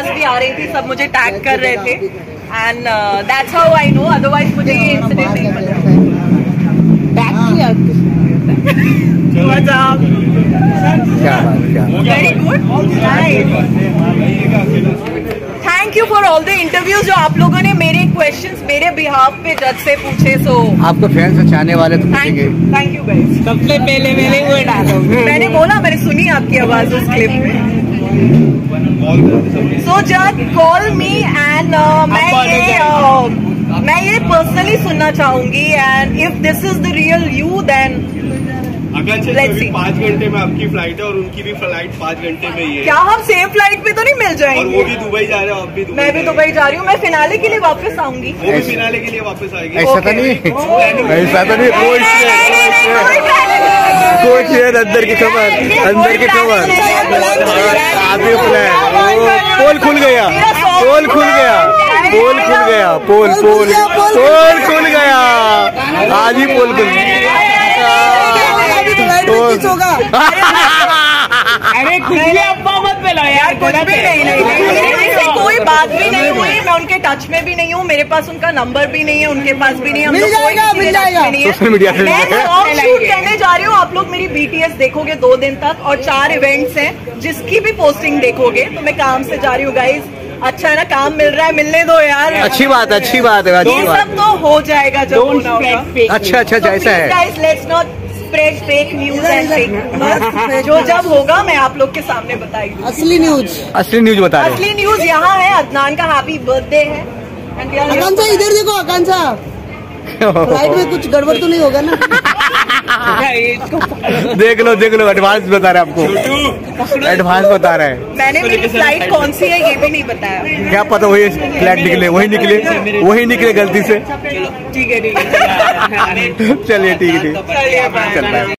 आवाज भी आ रही थी, सब मुझे टैग कर रहे थे and that's how I know, otherwise मुझे ये इंसिडेंट नहीं पता। Very good, thank you for all the interviews जो आप लोगों ने मेरे क्वेश्चंस मेरे बिहाफ पे जज से पूछे। सो आपको फैंस और चाहने वाले तो पूछेंगे। Thank you guys. सबसे पहले मेरे वो डालोग, मैंने बोला, मैंने सुनी आपकी आवाज उस क्लिप में। सो जज कॉल मी एंड मैं ये पर्सनली सुनना चाहूंगी and if this is the real you then अगर 5 घंटे में आपकी फ्लाइट है और उनकी भी फ्लाइट 5 घंटे में ही है। क्या हम सेम फ्लाइट पे तो नहीं मिल जाएंगे? और वो भी दुबई जा रहे हो, आप भी दुबई। मैं भी दुबई जा रही हूँ, मैं फिनाले के लिए वापस आऊंगी। वो भी फिनाले के लिए वापस आएगी। ऐसा तो नहीं, ऐसा तो नहीं, कोई शेयर अंदर की खबर, अंदर की खबर। आगे पोल खुल गया, पोल खुल गया, पोल खुल गया, पोल पोल पोल खुल गया, आज ही पोल खुल गया। अरे कुछ भी अफवाह मत फैलाओ यार, कुछ भी नहीं, कोई बात भी नहीं हुई, मैं उनके टच में भी नहीं हूँ, मेरे पास उनका नंबर भी नहीं है, उनके पास भी नहीं है, मिल जाएगा सोशल मीडिया से। मैं शूट करने जा रही हूँ, आप लोग मेरी BTS देखोगे 2 दिन तक और 4 इवेंट्स हैं जिसकी भी पोस्टिंग देखोगे। तो मैं काम से जा रही हूँ गाइज, अच्छा है ना, काम मिल रहा है, मिलने दो यार। अच्छी बात है, अच्छी बात है, अच्छी ये बात। सब तो हो जाएगा जब होना होगा। अच्छा अच्छा, जैसा है guys, let's not spread fake news and fake, जो जब होगा मैं आप लोग के सामने बताएगी। असली न्यूज, असली न्यूज बता रहे। असली न्यूज यहाँ है, अदनान का हैप्पी बर्थडे है। आकांक्षा इधर देखो, आकांक्षा फ्लाइट में कुछ गड़बड़ तो नहीं होगा ना? देख लो देख लो, एडवांस बता रहे आपको, एडवांस बता रहे हैं। मैंने मेरी फ्लाइट कौन सी है ये भी नहीं बताया। क्या पता वही फ्लाइट निकले, वही निकले गलती से। ठीक है, चलिए ठीक है, चल रहा है।